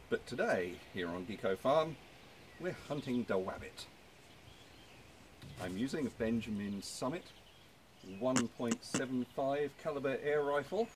But today, here on GeekoFarm, we're hunting the wabbit. I'm using a Benjamin Summit 1.75 caliber air rifle